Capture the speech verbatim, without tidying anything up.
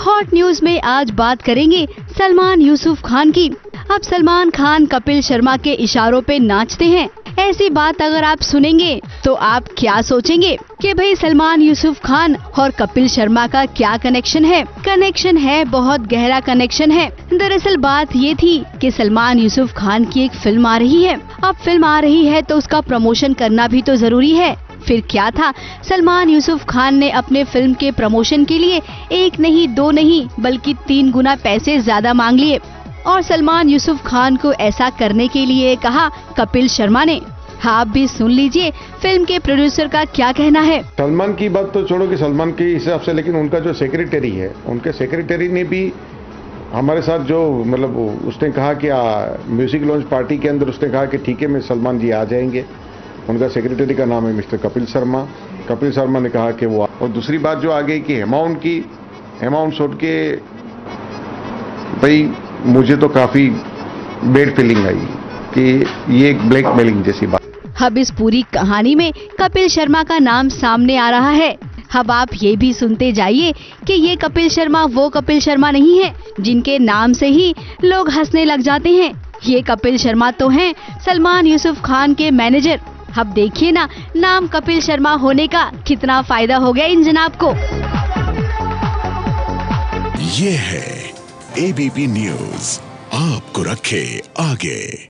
Hot news में आज बात करेंगे सलमान यूसुफ खान की। अब सलमान खान कपिल शर्मा के इशारों पे नाचते हैं। ऐसी बात अगर आप सुनेंगे तो आप क्या सोचेंगे कि भाई सलमान यूसुफ खान और कपिल शर्मा का क्या कनेक्शन है। कनेक्शन है, बहुत गहरा कनेक्शन है। दरअसल बात ये थी कि सलमान यूसुफ खान की एक फिल्म आ रही है। अब फिल्म आ रही है तो उसका प्रमोशन करना भी तो जरूरी है। फिर क्या था, सलमान यूसुफ खान ने अपने फिल्म के प्रमोशन के लिए एक नहीं दो नहीं बल्कि तीन गुना पैसे ज्यादा मांग लिए और सलमान यूसुफ खान को ऐसा करने के लिए कहा कपिल शर्मा ने। आप भी सुन लीजिए फिल्म के प्रोड्यूसर का क्या कहना है। सलमान की बात तो छोड़ो कि सलमान के हिसाब से, लेकिन उनका जो सेक्रेटरी है, उनके सेक्रेटरी ने भी हमारे साथ जो मतलब उसने कहा कि म्यूजिक लॉन्च पार्टी के अंदर उसने कहा कि ठीक है मैं सलमान जी आ जाएंगे। उनका सेक्रेटरी का नाम है मिस्टर कपिल शर्मा। कपिल शर्मा ने कहा कि वो, और दूसरी बात जो आ गई कि अमाउंट की अमाउंट सोच के भाई मुझे तो काफी बैड फीलिंग आई कि ये एक ब्लैकमेलिंग जैसी बात। अब इस पूरी कहानी में कपिल शर्मा का नाम सामने आ रहा है। अब आप ये भी सुनते जाइए कि ये कपिल शर्मा वो कपिल शर्मा नहीं है जिनके नाम से ही लोग हंसने लग जाते हैं। ये कपिल शर्मा तो हैं सलमान यूसुफ खान के मैनेजर। अब देखिए ना, नाम कपिल शर्मा होने का कितना फायदा हो गया इन जनाब को। ये है एबीपी न्यूज, आपको रखे आगे।